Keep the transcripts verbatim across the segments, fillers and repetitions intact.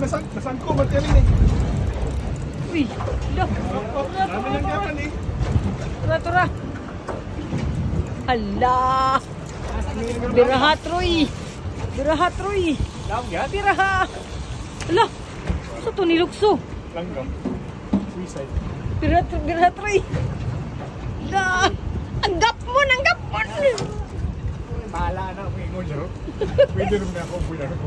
nasang, nasangko ba ka rin eh? Uy, dah. Dami lang kapan eh. Tura, tura. Hala. Biraha, Troy. Biraha, Troy. Biraha. Hala. Sa ito nilukso? Langgam. Suicide. Biraha, biraha, Troy. Hala. Ang gapmon, ang gapmon. Bahala na ako ingon siya. Pwede naman ako punya ko.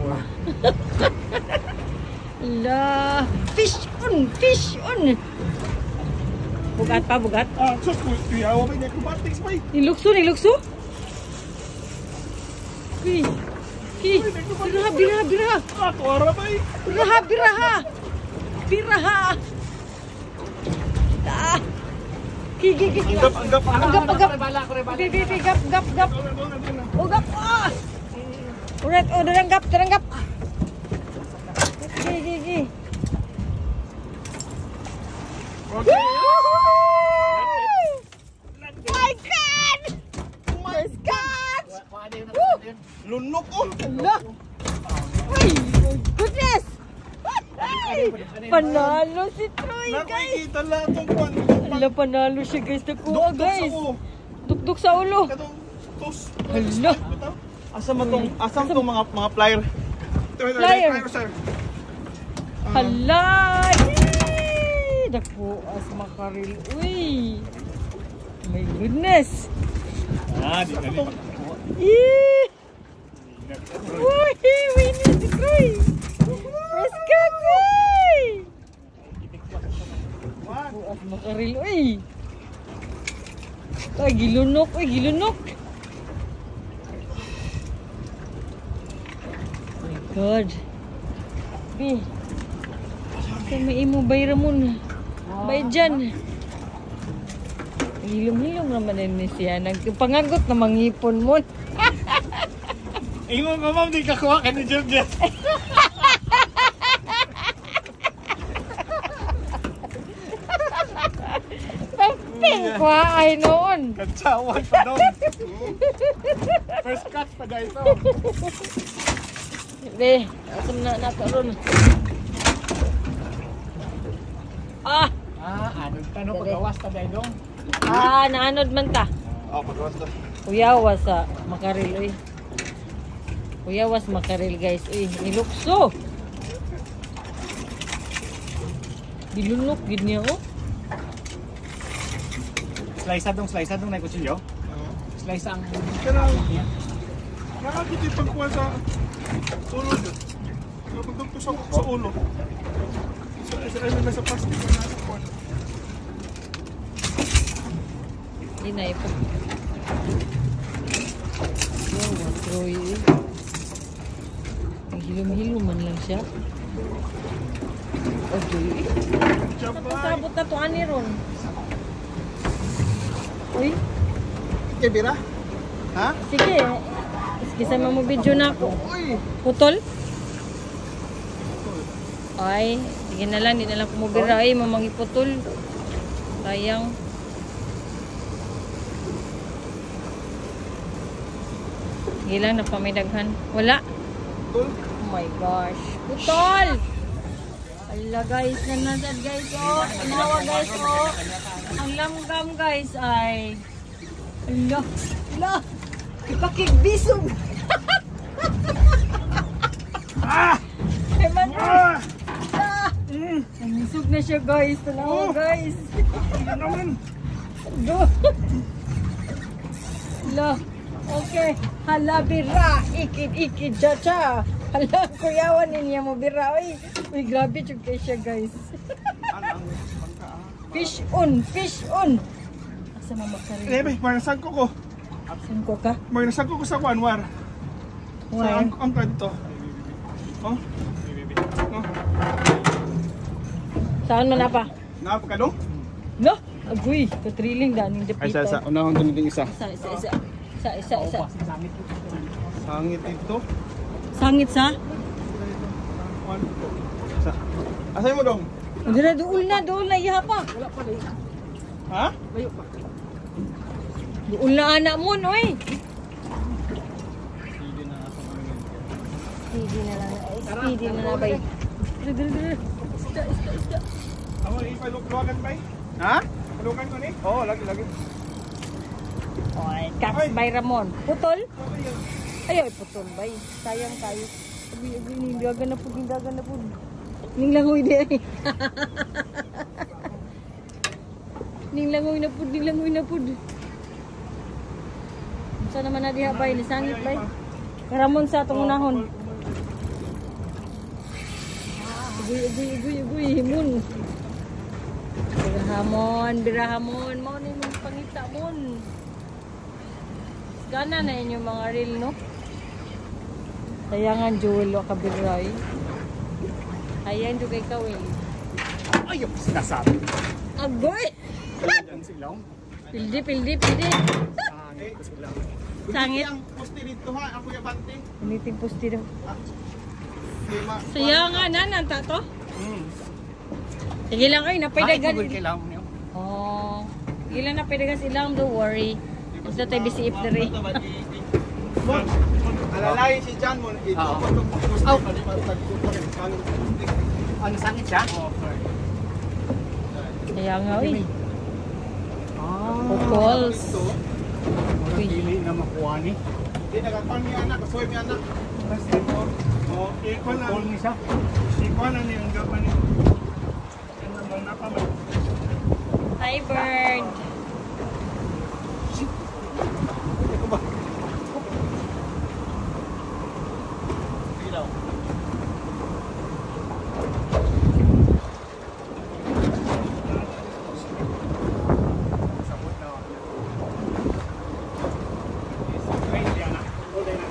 Hala. Fish on, fish on. Bugat pa, bugat. Ah, sus, kuyawa ba yung acrobatics pa eh. Nilukso, nilukso. Uy. Ki. Biraha, biraha, biraha. Ah, tuwara ba eh. Biraha, biraha. Biraha. Ah. Ki, ki, ki. Anggap, anggap. Anggap, anggap. Bi, bi, bi, gap, gap, gap. Oh, gap. Ah. Urat, oh, daranggap, daranggap. Ki, ki, ki. Okay. My God! My God! Lunok oh. Allah! Ay, goodness! Ay, panalo si Troy, guys! Nakikita lang itong kwan. Ala, panalo siya, guys. Nakuha, Dukduk guys. sa ulo. Dukduk sa ulo. Katong tos. Hala. Asa mo tong, asam tong mga mga plier? Plier. Sir. Hala! Yay! Nakuha sa makaril. Uy! My goodness! Ah, di ka rin. Yee! Uy! Winnie si Troy! Press cut! Uy! Nakuha sa makaril. Uy! Ay, gilunok! Uy, gilunok! Oh my God! Bi! Sa may imo bay Ramon. Bay dyan. Hilom-hilom naman din siya. Nagpangagot na mangipon mo. Ingon ko ma'am, di kakuha ka ni Georgia. Pagping ko ay noon. Katsawan pa doon. First catch pa dahil ito. Be, asam na nato ron. Ah! Ah, anod ka no, pagawas ka dahil doon. Ah, naanod man ta. Oh, pagawas ka. Kuyawas sa makaril, uy. Kuyawas makaril, guys. Uy, nilukso. Dilunok, gid niya, oh. Slice dong, slice dong na kutsilyo. Slice ang... Kaya nakakiti pagkuha sa ulo dyan. Pagdugto sa, sa ulo. Sa, sa, ay, nasa plastic na nasa kuha. Hindi na ipag. Oh, matroy, eh. Ang hilom-hilom man lang siya. Oh, joy, eh. Napasabot na to, ani ron. Uy, Kaya bira? Ha? sige. Sige, sama mo video na ako. Uy! Putol? Ay, sige na lang. Hindi na lang kumubira. Ay, mamangi putol. Sayang. Sige lang, napamidaghan. Wala. Tol? Oh my gosh. Putol! Ala guys, nanatad guys. Oh, nawa guys. Oh. Ang langgam guys ay... Ala. Ala. Ipakigbisog. Ah! Ay, man. Ah! Ah! Mm. Nangisog na siya guys. Talawa Oh. guys. Ano naman? Do. Hala. Okay. Hala bira. Ikid ikid cha cha. Hala kuyawan niya mo bira. Uy, uy grabe chug kay siya guys. Fish on, fish on. Asa mo makaril? Eh, may nasangko ko. Saan ko ka? May nasangko ko sa Kwanwar. Sa Wow. ang, ang kanto. Oh? Oh? Saan man na pa? Naap ka no? No? Agoy, katriling daning dapita. Unahon ko nito isa. Isa, isa, isa. Isa, isa, isa. Sangit ito. Sangit sa? One, two. Isa. Asay mo dong? Hindi na, duul na, duul na, iha pa. Ha? Duul na anak mo, noy. Speedy na lang, eh, speedy na na, bay. Dali, dali, dali. Isda, isda, isda. Ako ipalukluagan ba? Ha? Palungan ko ni? Oo, lagi, lagi. Oy, catch by Ramon. Putol? Okay yan. Ay, putol bay. Sayang kayo. Abi, abi, ninggagan na po, ninggagan na po. Ninglangoy di ay. Ninglangoy na po, ninglangoy na po. Saan naman na diha bay? Nisangit bay. Ramon sa itong unahon. Ugoy, ugoy, ugoy, ugoy, himun. Birahamon, birahamon. Mau na yung pangita mon. Gana na yun yung mga reel, no? Sayangan, Joel, o kabiray. Ayan, yung kay Kawil. Ayaw, sinasabi. Agoy! Yan silaw. Pildi, pildi, pildi. Sangit ko silaw. Sangit. Ang poste dito ha, ako yung bante. Umiting posti daw. Lima. Sayangan, nanan, tato? Hmm. Sige lang kayo, napaydagan. Ay, kailangan niyo. Oh. Sige lang napaydagan silang, don't worry. Basta tayo bisi ipdari. Alalay si John mo. Ito Oo. ko itong poste. Oh. Kalimutan. Ano, sangit siya? Kaya nga, uy. Ah. Pukols. Pili na makuha ni. Hindi nagapang ni anak. Kasuhay mi anak. Oh, ikaw na. Call ni siya. Ikaw na niyang gapan ni. Yan naman napaman. Hi, bird. Sabot na. Ay, hindi anak. Hold na.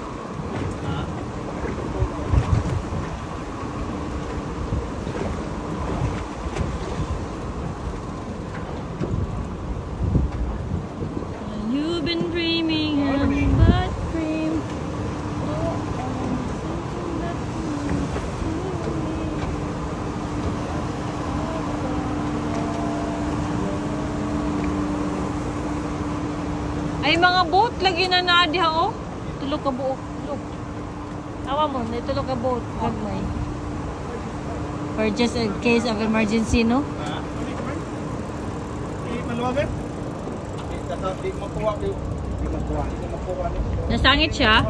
You've been dreaming of but dream. Ay mga boat lagi na na diha oh. Tulog ka buok. Look. Awa mo, may tulog ka boat. Gagmay. For just in case of emergency, no? Eh, maluwagan? Di makuha ko. Di makuha. Di makuha. Nasangit siya.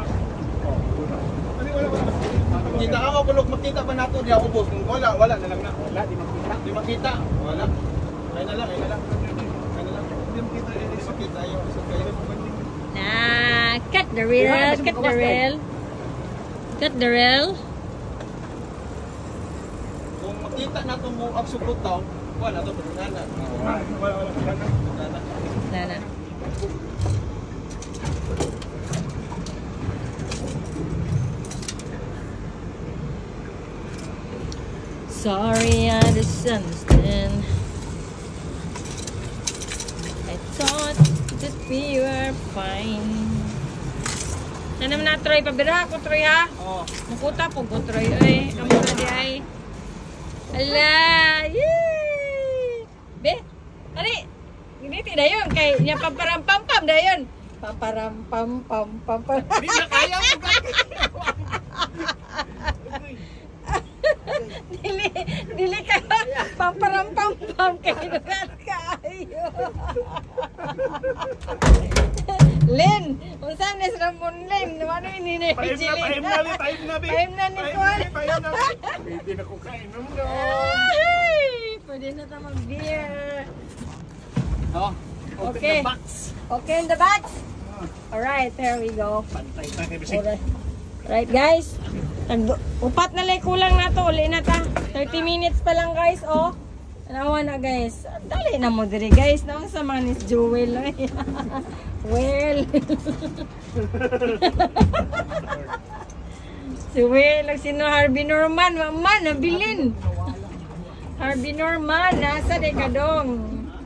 Kita ka mabulok, makita ba nato di ako boss? Kung wala, wala na lang na. Wala, di makita. Di makita. Wala. Kaya na lang, kaya na lang. Kaya na lang. Di makita, di makita yun. Nah, cut the reel, cut the reel. Cut the reel. Kung makita nato mo ang sugot daw, wala to pagkana. Wala, wala, wala. Pagkana. Nana. Sorry, I misunderstand. I thought that we were fine. Na naman na Troy, pabira ko Troy ha. Oo. Mukuta po ko Troy. Ay, amo na di ay. Ala, yay! Be, ani, giniti na yun. Kay niya pamparampampam na yun. Pamparampampampam. Di na kaya mo ka. Dili, dili ka. Pamparampampam kay nugat ka ayo. Len, unsa ni Ramon Len? Ano ini ni Paim na, paim na, li, paim na, bi. Paim na ni Kuan. Paim na. Pwede na ko kain mo no. Ay, pwede na ta mag-beer. Oh, open Okay. the box. Okay in the box? Alright, there we go. Pantay pa kay bisig. Alright. Right guys. Tag- upat na lang kulang na to. Uli na ta. thirty minutes pa lang guys. Oh. Nawa na guys. Dali na mo diri guys. Naon sa mga ni Joel. Well. Si Will. Sino Harvey Norman. Maman. Nabilin. Harvey Norman. Nasa de kadong.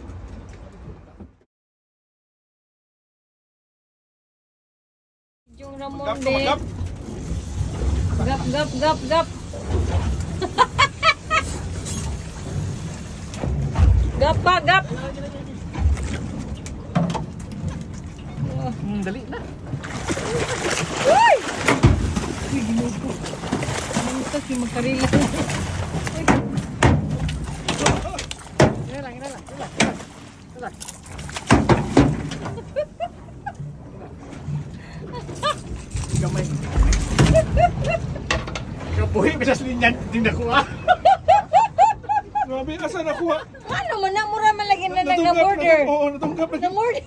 Yung Ramon Magap ka, de. magap. Gap, gap, gap, gap. Gap pa, gap. Hmm, dali na. Uy! Uy, ginupo. Ano kasi magkarili? nakuha. Grabe, asa nakuha? Ano man na mura man lagi na Natunggap, nag-order. natung- Oo, natunggap lagi. Na-order.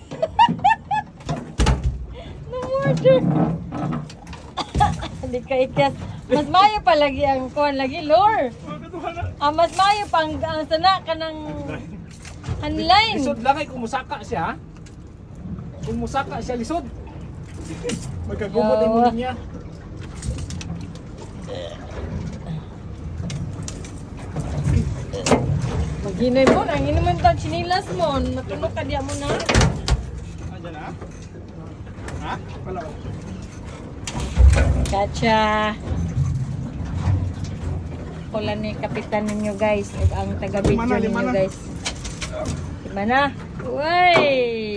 Na-order. Hindi ka ikas. Mas mayo pa lagi ang kuhan lagi, lore. Oh, natuhan na. Ah, mas mayo pang ang sana ka ng online. Lisod lang ay kumusaka siya. Kumusaka siya lisod. Magkagumod ang Yawa. ulo niya. Maginoy mo, ang inuman tang chinilas mo. Matulog ka diya mo na. Ayan na. Ha? Wala. Gotcha. Pula ni kapitan ninyo guys. Ug ang taga-video Lima na, lima ninyo na. guys. Lima na. Uy!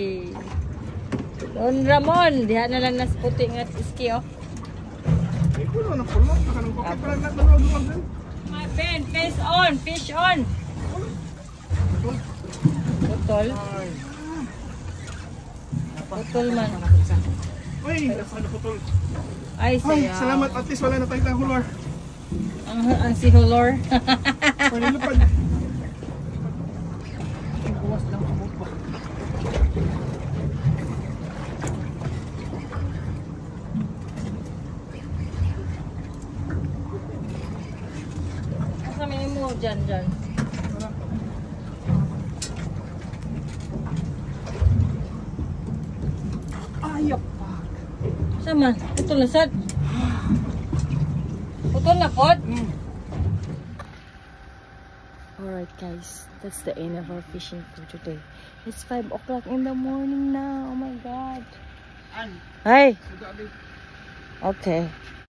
Don Ramon. Diha na lang nas puti nga iski oh. Ay, pulo na pulo. Nakanang kokit pa lang na nanood mo din. My friend, fish on, fish on. Putol. Ay. Putol man. Uy, nasa na putol. Ay, Ay, saya. salamat. At least wala na tayong kahulor. Ang, ang si Holor. Pwede lupad. Buwas lang kumot ba? Kami mo dyan, dyan. Ayap pa. Sama, putol na sad. Putol na pod. Alright guys, that's the end of our fishing for today. It's five o'clock in the morning now. Oh my god. An. Hey. Okay.